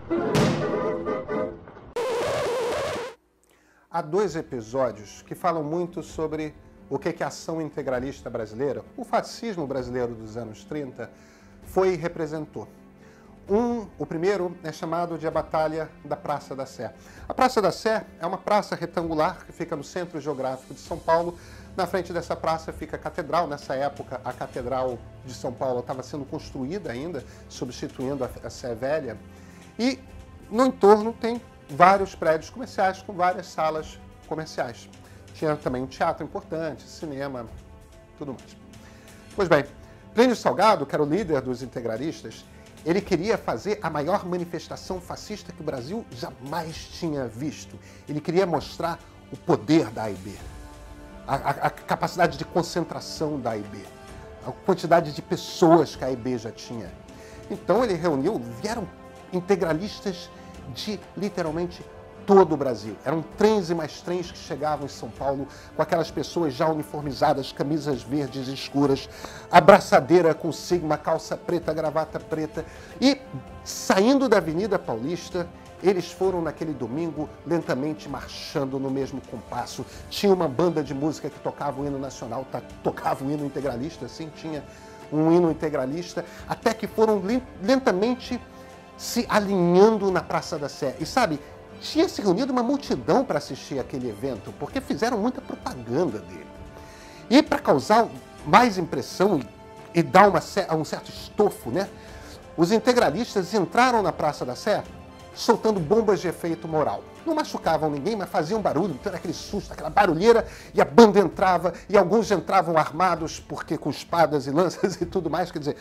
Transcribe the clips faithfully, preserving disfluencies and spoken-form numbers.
Há dois episódios que falam muito sobre o que a ação integralista brasileira, o fascismo brasileiro dos anos trinta, foi e representou. Um, o primeiro é chamado de a Batalha da Praça da Sé. A Praça da Sé é uma praça retangular que fica no centro geográfico de São Paulo. Na frente dessa praça fica a Catedral. Nessa época, a Catedral de São Paulo estava sendo construída ainda, substituindo a, a Sé Velha. E no entorno tem vários prédios comerciais com várias salas comerciais. Tinha também um teatro importante, cinema, tudo mais. Pois bem, Plínio Salgado, que era o líder dos integralistas, ele queria fazer a maior manifestação fascista que o Brasil jamais tinha visto. Ele queria mostrar o poder da A I B, a, a, a capacidade de concentração da A I B, a quantidade de pessoas que a A I B já tinha. Então ele reuniu, vieram integralistas de literalmente todo o Brasil. Eram trens e mais trens que chegavam em São Paulo com aquelas pessoas já uniformizadas, camisas verdes escuras, abraçadeira com sigma, calça preta, gravata preta. E, saindo da Avenida Paulista, eles foram naquele domingo lentamente marchando no mesmo compasso. Tinha uma banda de música que tocava o hino nacional, tocava o hino integralista, sim, tinha um hino integralista, até que foram lentamente se alinhando na Praça da Sé. E sabe, tinha se reunido uma multidão para assistir aquele evento, porque fizeram muita propaganda dele. E para causar mais impressão e, e dar uma, um certo estofo, né, os integralistas entraram na Praça da Sé soltando bombas de efeito moral. Não machucavam ninguém, mas faziam barulho, então era aquele susto, aquela barulheira, e a banda entrava, e alguns entravam armados, porque com espadas e lanças e tudo mais. Quer dizer,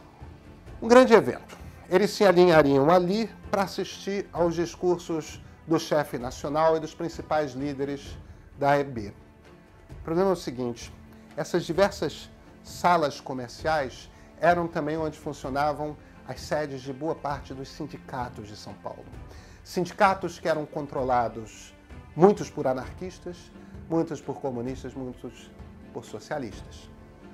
um grande evento. Eles se alinhariam ali para assistir aos discursos do chefe nacional e dos principais líderes da A I B. O problema é o seguinte, essas diversas salas comerciais eram também onde funcionavam as sedes de boa parte dos sindicatos de São Paulo. Sindicatos que eram controlados, muitos por anarquistas, muitos por comunistas, muitos por socialistas.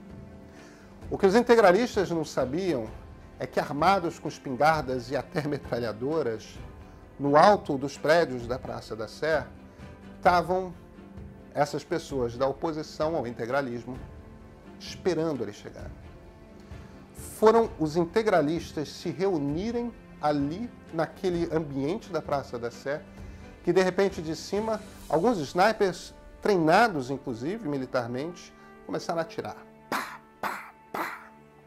O que os integralistas não sabiam é que, armados com espingardas e até metralhadoras, no alto dos prédios da Praça da Sé, estavam essas pessoas da oposição ao integralismo esperando eles chegarem. Foram os integralistas se reunirem ali, naquele ambiente da Praça da Sé, que de repente de cima, alguns snipers, treinados inclusive militarmente, começaram a atirar. Pá, pá, pá.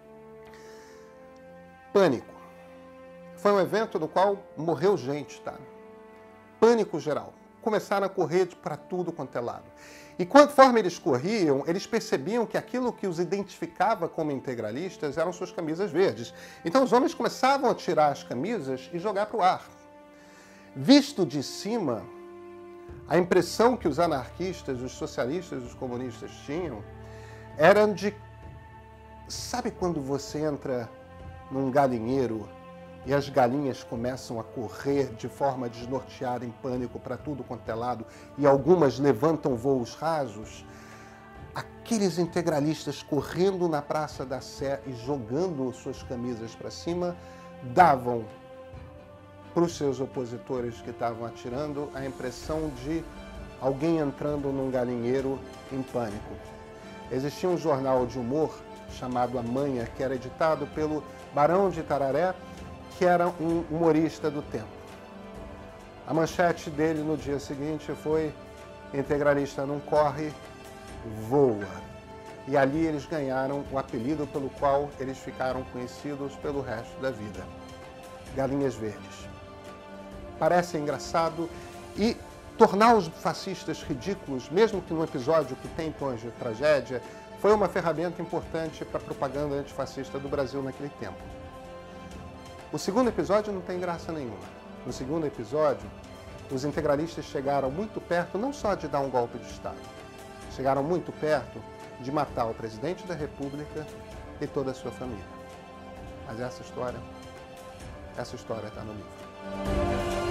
Pânico. Foi um evento no qual morreu gente, tá? Pânico geral. Começaram a correr para tudo quanto é lado. E conforme eles corriam, eles percebiam que aquilo que os identificava como integralistas eram suas camisas verdes. Então os homens começavam a tirar as camisas e jogar para o ar. Visto de cima, a impressão que os anarquistas, os socialistas, os comunistas tinham era de... Sabe quando você entra num galinheiro e as galinhas começam a correr de forma desnorteada, em pânico, para tudo quanto é lado, e algumas levantam voos rasos? Aqueles integralistas correndo na Praça da Sé e jogando suas camisas para cima, davam para os seus opositores que estavam atirando a impressão de alguém entrando num galinheiro em pânico. Existia um jornal de humor chamado A Manha, que era editado pelo Barão de Itararé, que era um humorista do tempo. A manchete dele no dia seguinte foi: integralista não corre, voa. E ali eles ganharam o apelido pelo qual eles ficaram conhecidos pelo resto da vida: Galinhas Verdes. Parece engraçado, e tornar os fascistas ridículos, mesmo que num episódio que tem tons de tragédia, foi uma ferramenta importante para a propaganda antifascista do Brasil naquele tempo. O segundo episódio não tem graça nenhuma. No segundo episódio, os integralistas chegaram muito perto não só de dar um golpe de Estado, chegaram muito perto de matar o presidente da República e toda a sua família. Mas essa história, essa história está no livro.